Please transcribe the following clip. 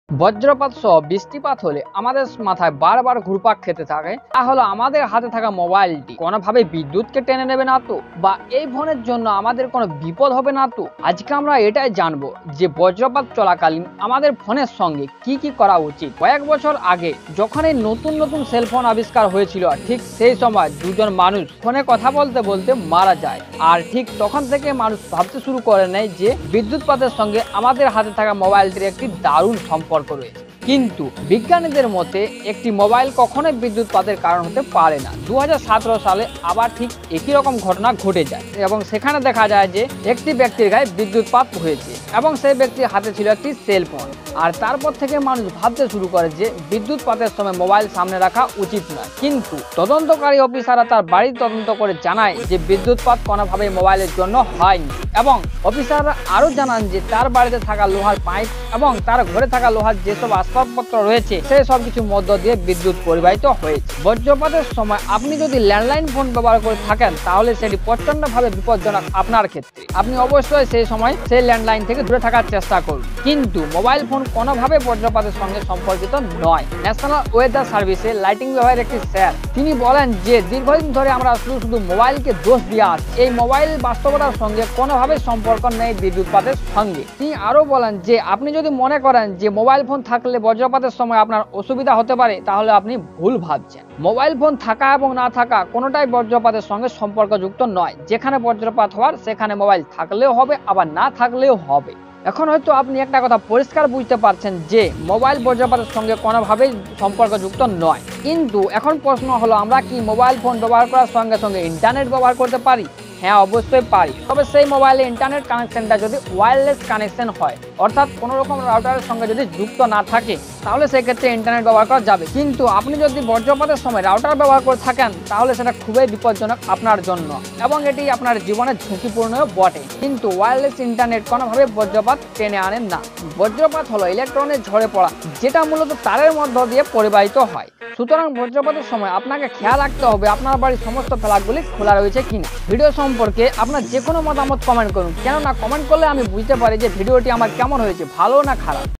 বজ্রপাত সহ বৃষ্টিপাত হলে আমাদের মাথায় বারবার ঘুরপাক খেতে থাকে তা হলো আমাদের হাতে থাকা মোবাইলটি কোনোভাবে বিদ্যুৎকে টেনে নেবে না তো, বা এই ফোনের জন্য আমাদের কোনো বিপদ হবে না তো। আজকে আমরা এটাই জানবো যে বজ্রপাত চলাকালীন আমাদের ফোনের সঙ্গে কি কি করা উচিত। কয়েক বছর আগে যখন এই নতুন নতুন সেলফোন আবিষ্কার হয়েছিল, ঠিক সেই সময় দুজন মানুষ ফোনে কথা বলতে বলতে মারা যায়। আর ঠিক তখন থেকে মানুষ ভাবতে শুরু করে নেয় যে বিদ্যুৎপাতের সঙ্গে আমাদের হাতে থাকা মোবাইলটির একটি দারুণ সম্পর্ক রয়েছে। কিন্তু বিজ্ঞানীদের মতে একটি মোবাইল কখনোই বিদ্যুৎপাতের কারণ হতে পারে না। 2017 সালে আবার ঠিক একই রকম ঘটনা ঘটে যায় এবং সেখানে দেখা যায় যে একটি ব্যক্তির গায়ে বিদ্যুৎপাত হয়েছে এবং সেই ব্যক্তির হাতে ছিল একটি সেলফোন। আর তারপর থেকে মানুষ ভাবতে শুরু করে যে বিদ্যুৎপাতের সময় মোবাইল সামনে রাখা উচিত নয়। কিন্তু তদন্তকারী অফিসাররা তার বাড়ি তদন্ত করে জানায় যে বিদ্যুৎপাত কোনোভাবেই মোবাইলের জন্য হয়নি, এবং অফিসাররা আরও জানান যে তার বাড়িতে থাকা লোহার পাইপ এবং তার ঘরে থাকা লোহার যেসব আসবাবপত্র রয়েছে সেই সব কিছুর মধ্য দিয়ে বিদ্যুৎ পরিবাহিত হয়েছে। বজ্রপাতের সময় আপনি যদি ল্যান্ডলাইন ফোন ব্যবহার করে থাকেন তাহলে সেটি প্রচন্ডভাবে বিপজ্জনক আপনার ক্ষেত্রে। আপনি অবশ্যই সেই সময় সেই ল্যান্ডলাইন থেকে দূরে থাকার চেষ্টা করুন। কিন্তু মোবাইল ফোন কোনোভাবে বজ্রপাতের সঙ্গে সম্পর্কিত নয়। ন্যাশনাল ওয়েদার সার্ভিসে লাইটিং বিভাগের একটি স্যার তিনি বলেন যে দীর্ঘদিন ধরে আমরা শুধু মোবাইলকে দোষ দিয়ে আসছি, এই মোবাইল বাস্তবতার সঙ্গে কোনোভাবে সম্পর্ক নেই বিদ্যুৎপাতের সঙ্গে। তিনি আরও বলেন যে আপনি যদি মনে করেন যে মোবাইল ফোন থাকলে বজ্রপাতের সময় আপনার অসুবিধা হতে পারে তাহলে আপনি ভুল ভাবছেন। মোবাইল ফোন থাকা এবং না থাকা কোনোটাই বজ্রপাতের সঙ্গে সম্পর্কযুক্ত নয়। যেখানে বজ্রপাত হওয়ার সেখানে মোবাইল থাকলেও হবে, আবার না থাকলেও হবে। এখন হয়তো আপনি একটা কথা পরিষ্কার বুঝতে পারছেন যে মোবাইল বজ্রপাতের সঙ্গে কোনোভাবেই সম্পর্কযুক্ত নয়। কিন্তু এখন প্রশ্ন হলো, আমরা কি মোবাইল ফোন ব্যবহার করার সঙ্গে সঙ্গে ইন্টারনেট ব্যবহার করতে পারি? হ্যাঁ, অবশ্যই পারি, তবে সেই মোবাইলে ইন্টারনেট কানেকশনটা যদি ওয়্যারলেস কানেকশন হয়, অর্থাৎ কোনো রকম রাউটারের সঙ্গে যদি যুক্ত না থাকে, তাহলে সেক্ষেত্রে ইন্টারনেট ব্যবহার করা যাবে। কিন্তু আপনি যদি বজ্রপাতের সময় রাউটার ব্যবহার করে থাকেন তাহলে সেটা খুবই বিপজ্জনক আপনার জন্য এবং এটি আপনার জীবনের ঝুঁকিপূর্ণও বটে। কিন্তু ওয়্যারলেস ইন্টারনেট কোনোভাবে বজ্রপাত টেনে আনেন না। বজ্রপাত হলো ইলেকট্রনের ঝরে পড়া, যেটা মূলত তারের মধ্য দিয়ে পরিবাহিত হয়। সুতরাং বজ্রপাতের সময় আপনাকে খেয়াল রাখতে হবে আপনার বাড়ির সমস্ত ফ্ল্যাগগুলি খোলা রয়েছে কিনা। ভিডিও সম্পর্কে আপনার যে কোনো মতামত কমেন্ট করুন, কেননা কমেন্ট করলে আমি বুঝতে পারি যে ভিডিওটি আমার কেমন হয়েছে, ভালো না খারাপ।